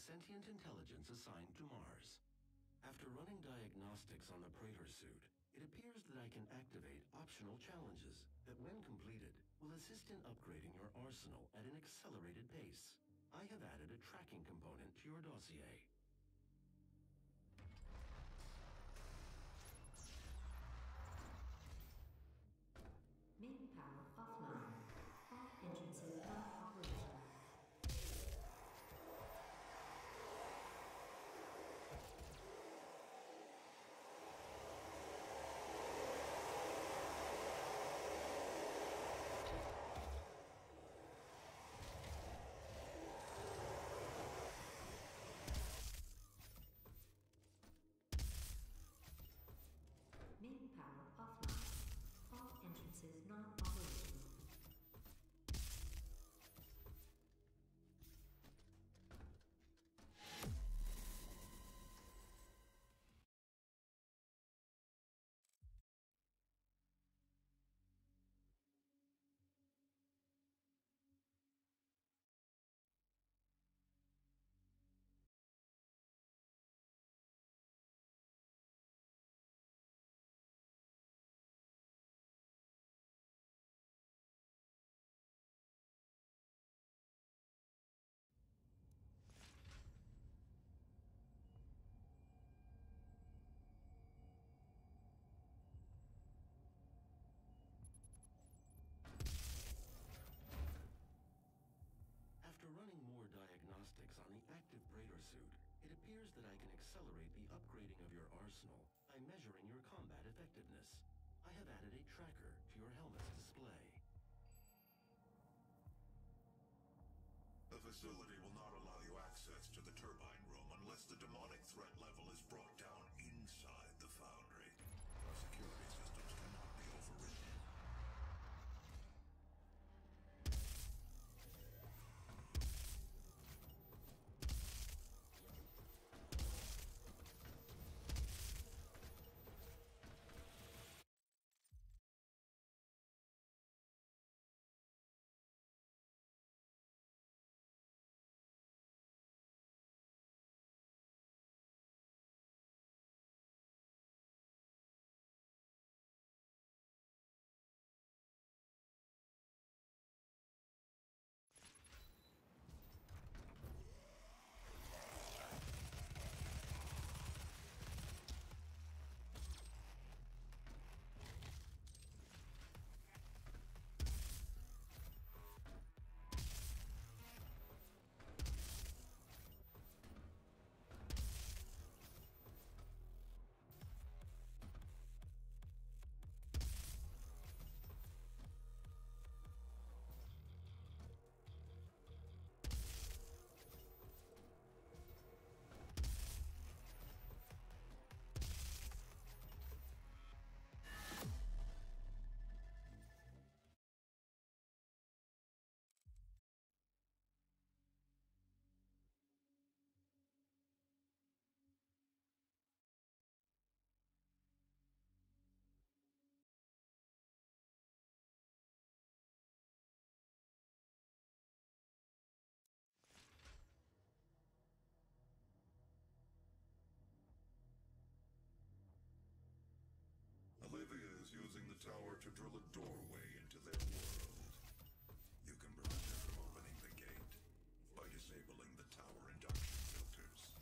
sentient intelligence assigned to Mars. After running diagnostics on the Praetor suit, it appears that I can activate optional challenges that, when completed, will assist in upgrading your arsenal at an accelerated pace. I have added a tracking component to your dossier. Main power offline. All entrances not operational. Main power offline. All entrances not operational. After running more diagnostics on the active Praetor suit, it appears that I can accelerate the upgrading of your arsenal by measuring your combat effectiveness. I have added a tracker to your helmet's display. The facility will not allow you access to the turbine room unless the demonic threat level is brought down inside the foundry. Our security systems cannot be overridden. Olivia is using the tower to drill a doorway into their world. You can prevent her from opening the gate by disabling the tower induction filters.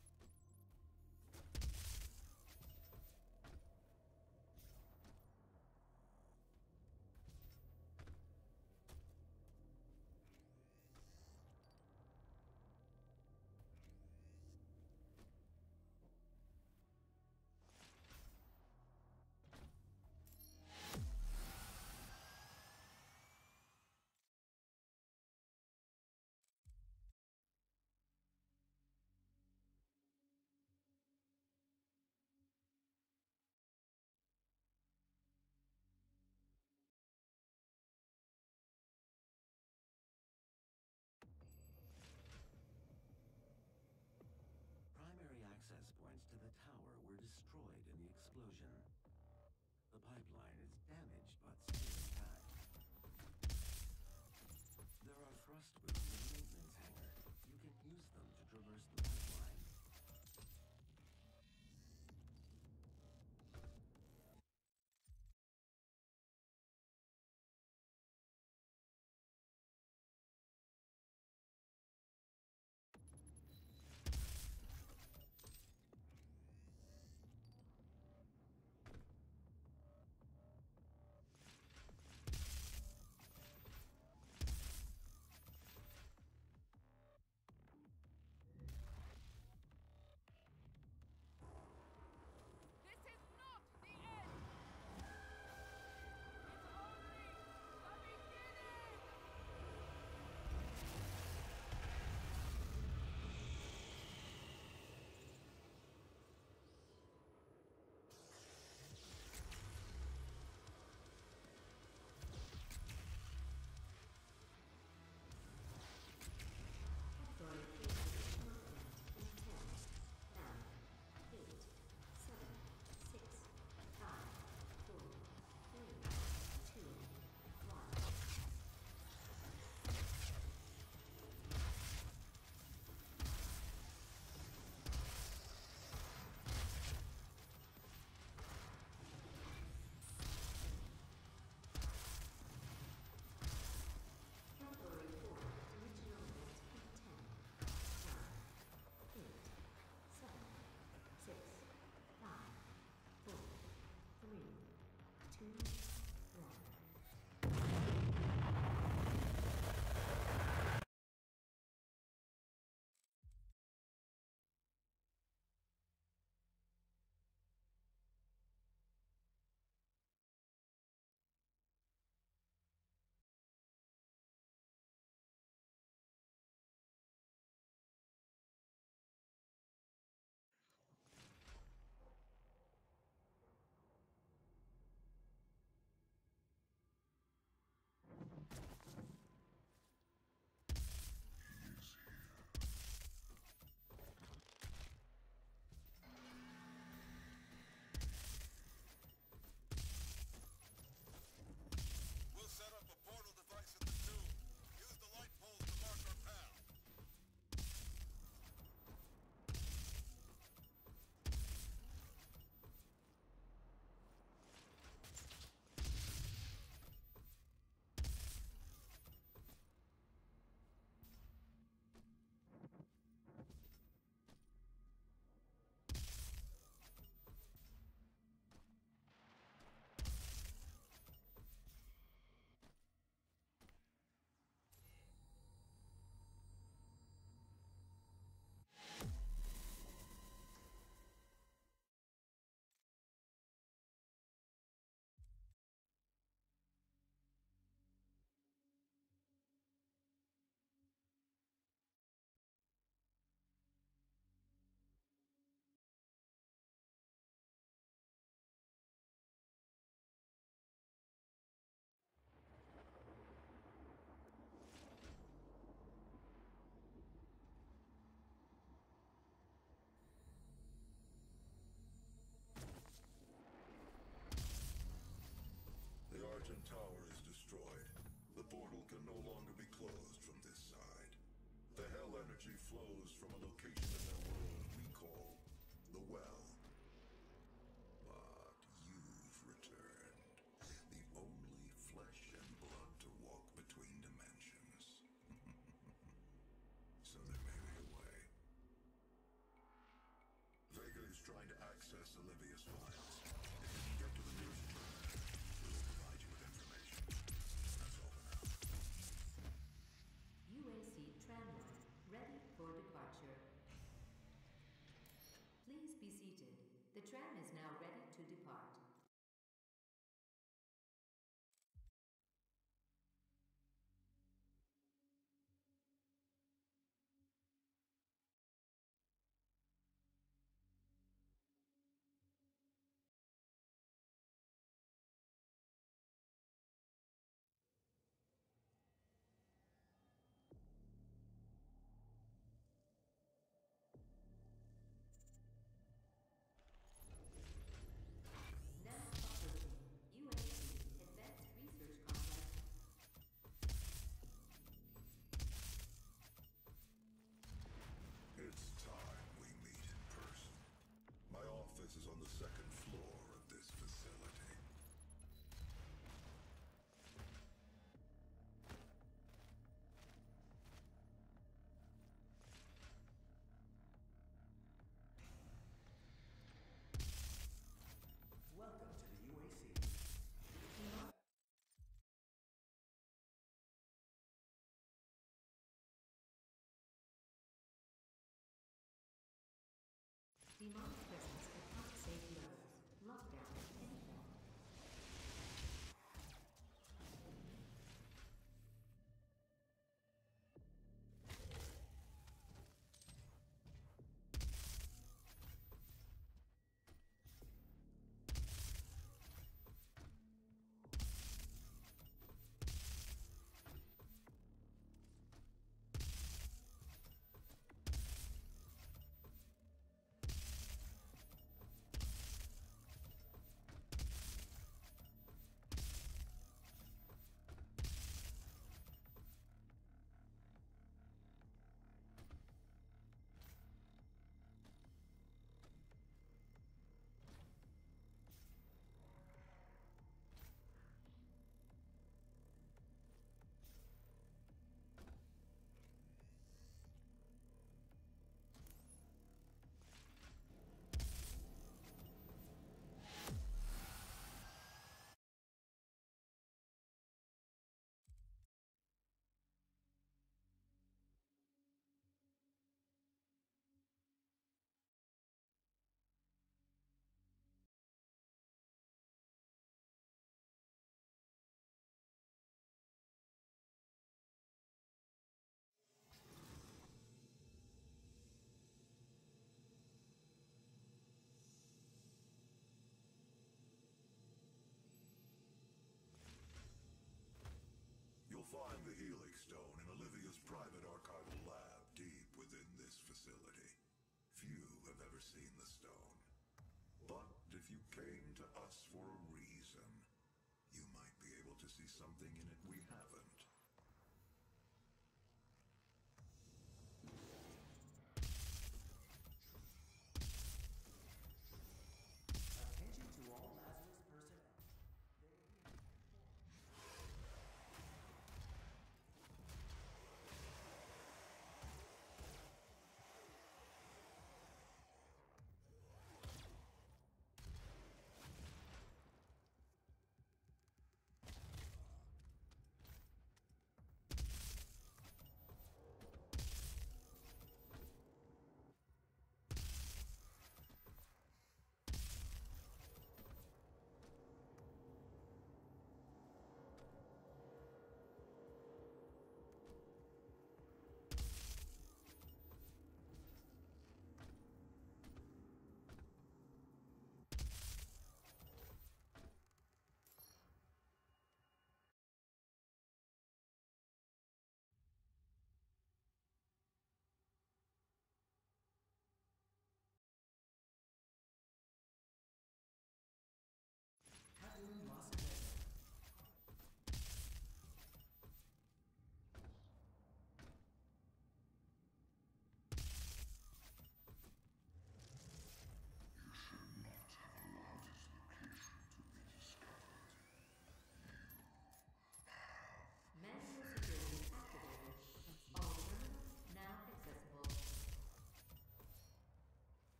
Primary access points to the tower were destroyed in the explosion. The pipeline is damaged but still intact. There are thrust booms in the maintenance hangar. You can use them to traverse flows from a location in their world we call the Well. But you've returned, the only flesh and blood to walk between dimensions. So there may be a way. Vega is trying to access Olivia's files. If you can get to the nearest terminal, we'll provide you with information. That's all for now. UAC tramline ready for departure. Please be seated. The tram is now ready to depart. Now approaching UAC Advanced Research Complex. It's time we meet in person. My office is on the second floor of this facility. Welcome to the UAC. Demonic presence at unsafe levels. Lockdown in effect. You'll find the Helix Stone in Olivia's private archival lab deep within this facility. Few have ever seen the stone. But if you came to us for a reason, you might be able to see something in it we haven't. Attention to all Lazarus personnel.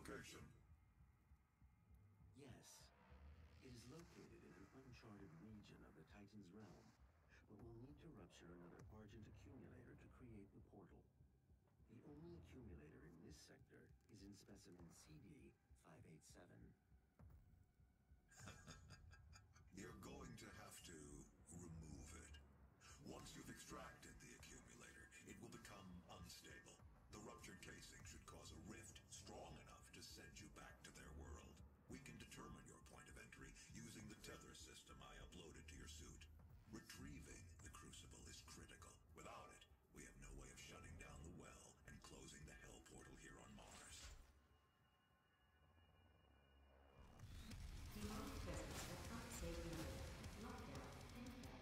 location? Yes. It is located in an uncharted region of the Titan's realm, but we'll need to rupture another Argent accumulator to create the portal. The only accumulator in this sector is in specimen CD-587. You're going to have to remove it. Once you've extracted the accumulator, it will become unstable. The ruptured casing should cause a rift strong enough to send you back to their world. We can determine your point of entry using the tether system I uploaded to your suit. Retrieving the crucible is critical. Without it, we have no way of shutting down the well and closing the hell portal here on Mars. Demonic presence at unsafe level. Lockdown in effect.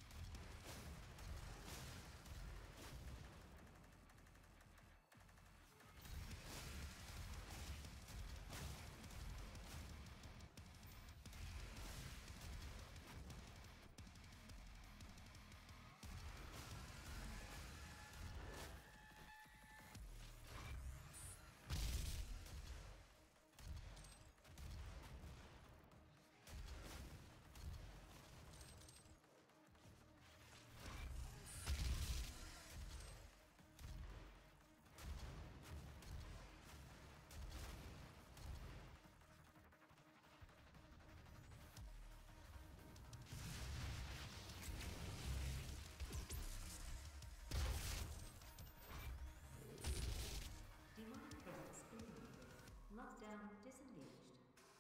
Demonic presence eliminated. Lockdown disengaged.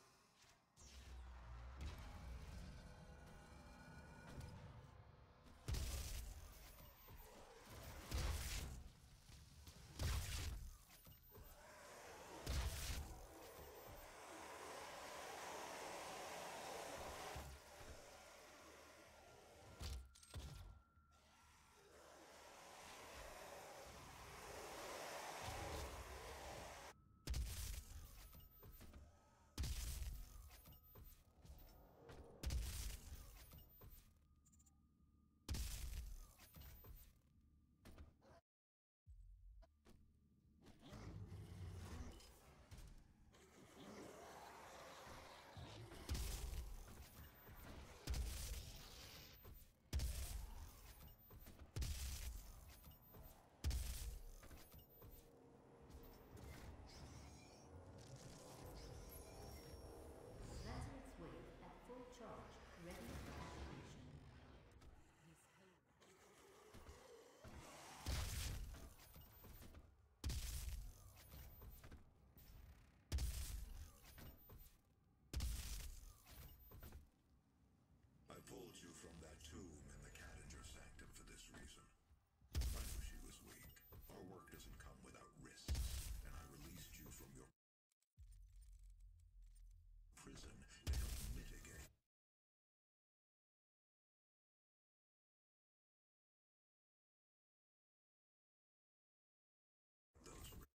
Lazarus wave at full charge, ready for activation. I pulled you from that tomb in the Cadinger Sanctum for this reason. I knew she was weak. Our work doesn't come without risks, and I released you from your prison to help mitigate those risks.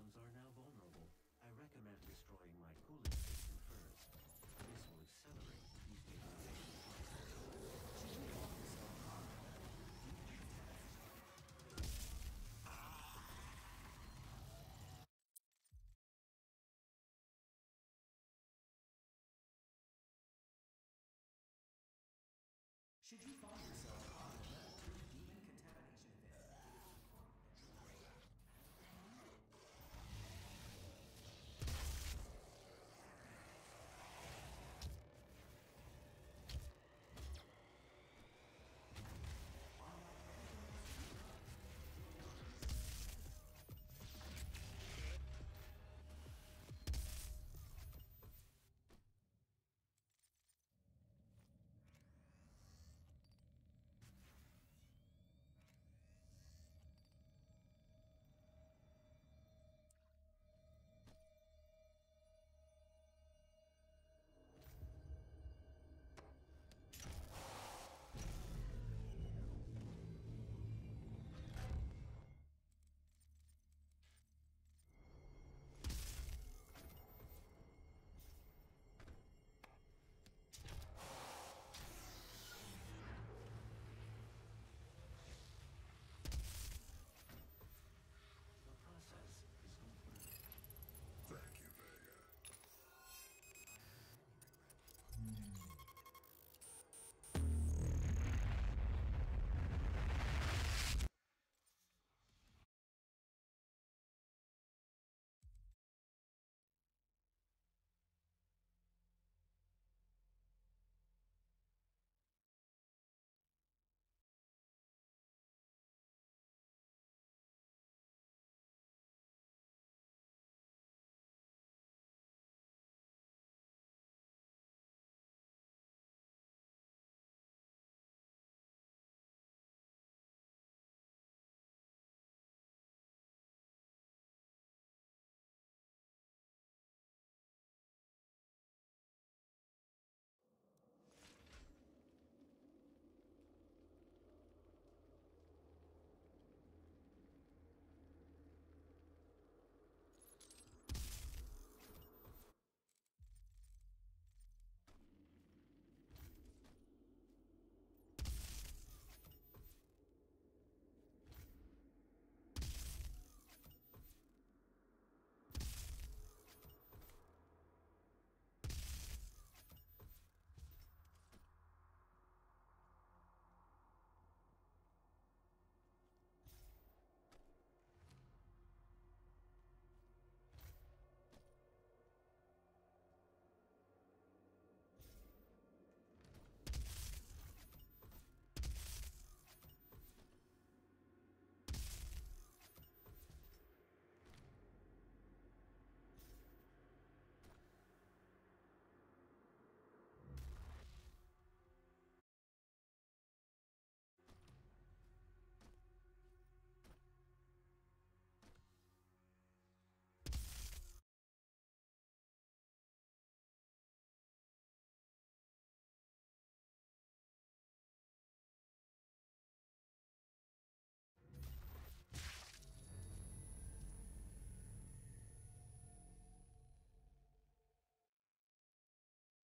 systems are now vulnerable. I recommend destroying my cooling system first. This will accelerate the destabilization process. Should you find yourself caught in a deep test? Should you find yourself